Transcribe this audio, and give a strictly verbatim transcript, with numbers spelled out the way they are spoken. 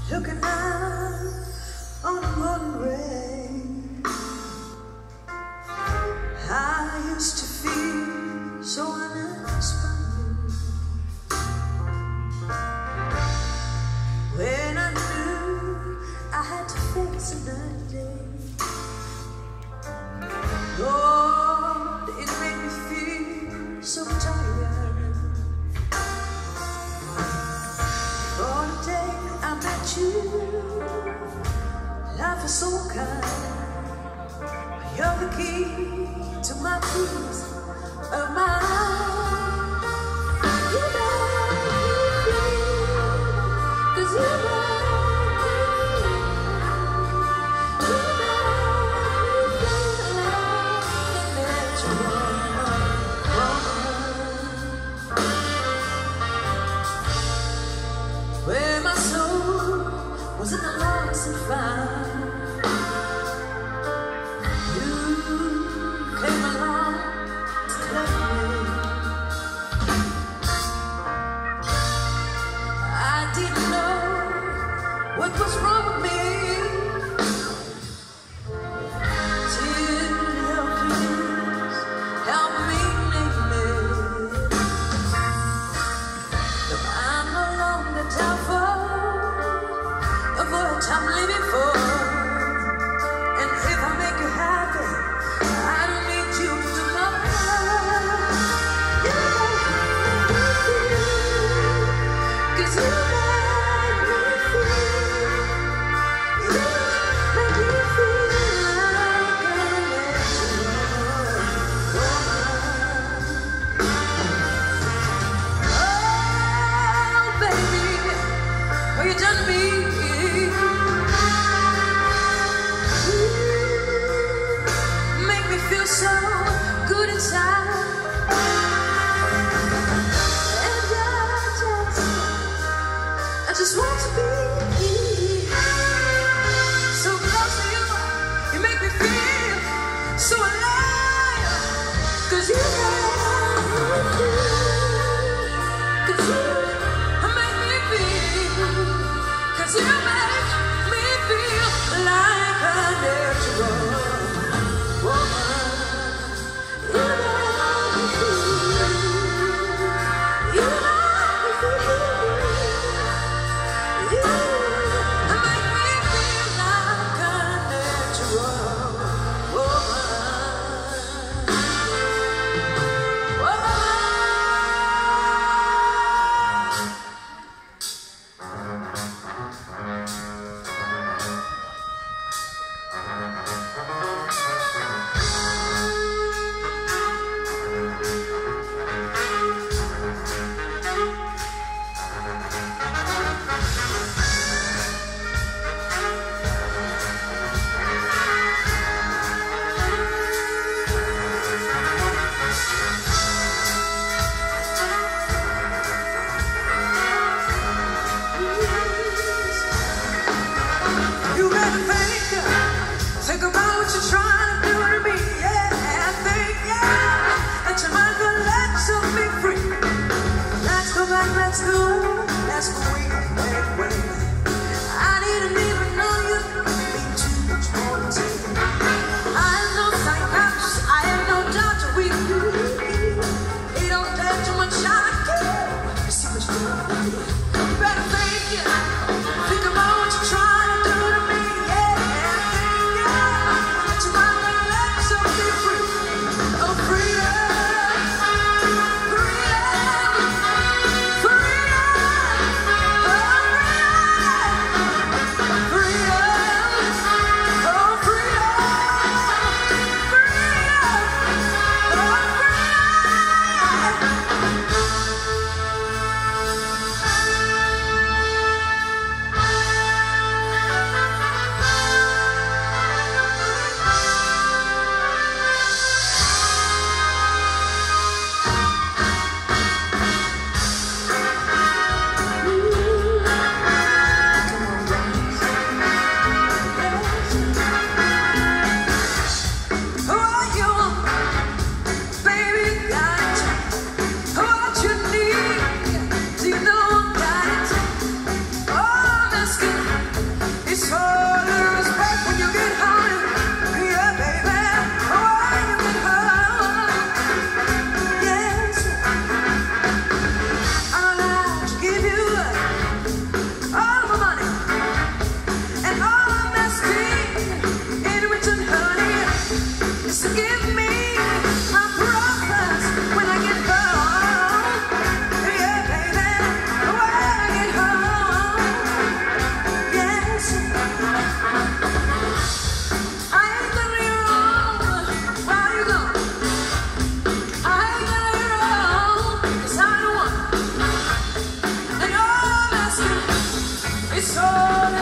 looking out on the morning rain. I used to feel so uninspired when I knew I had to face another day. Lord, it made me feel so tired. For the day I met you, life was so kind. You're the key to my peace of mind. You make me feel, 'cause you make me feel. You make me feel like an natural woman. Where my soul was in the lost and found. What was wrong with me? Till your kiss help me live it. Look, I'm no longer doubtful of what I'm living for. And if I make you happy, I don't need you to know. You make me feel, 'cause you you done me. You make me feel so good inside. And I just, I just want to be so close to you. You make me feel so alive. 'Cause you make me feel. 'Cause you make me feel. 'Cause you make me feel like a natural woman. You make me feel. You make me feel. You soul